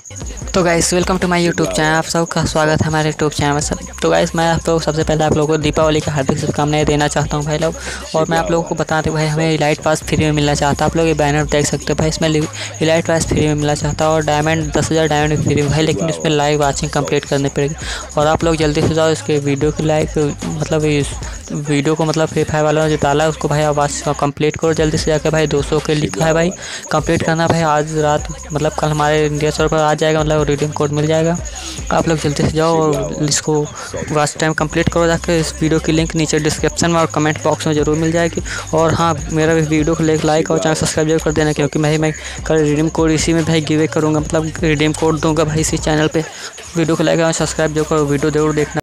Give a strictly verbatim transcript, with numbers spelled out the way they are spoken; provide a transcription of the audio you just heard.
तो guys welcome to my YouTube channel. आप सबका स्वागत है हमारे यूट्यूब चैनल में सब। तो गाइस मैं आप लोग सबसे पहले आप लोगों को दीपावली की हार्दिक शुभकामनाएं देना चाहता हूं भाई लोग। और मैं आप लोगों को बता दूं भाई, हमें इलाइट पास फ्री में मिलना चाहता है। आप लोग ये बैनर देख सकते हो भाई, इसमें इलाइट पास फ्री में मिलना चाहता है और डायमंड दस हज़ार डायमंड फ्री में भाई, लेकिन इसमें लाइव वाचिंग कंप्लीट करनी पड़ेगी। और आप लोग जल्दी से जाओ इसके वीडियो की लाइक, मतलब इस वीडियो को मतलब फ्री फायर वालों ने जो डाला है उसको भाई आवाज़ कंप्लीट करो जल्दी से जाकर भाई। दो सौ के लिखा है भाई, कंप्लीट करना भाई आज रात, मतलब कल हमारे इंडिया सर्वर पर आ जाएगा, मतलब रिडीम कोड मिल जाएगा। आप लोग जल्दी से जाओ और इसको वाच टाइम कंप्लीट करो जाकर। इस वीडियो की लिंक नीचे डिस्क्रिप्शन में और कमेंट बॉक्स में ज़रूर मिल जाएगी। और हाँ, मेरा भी वीडियो को लाइक लाइक और चैनल सब्सक्राइब जरूर कर देना, क्योंकि मैं मैं कल रिडीम कोड इसी में भाई गिवे करूँगा, मतलब रिडीम कोड दूंगा भाई इसी चैनल पर। वीडियो को लाइक और सब्सक्राइब जरूर करो, वीडियो जरूर देखना।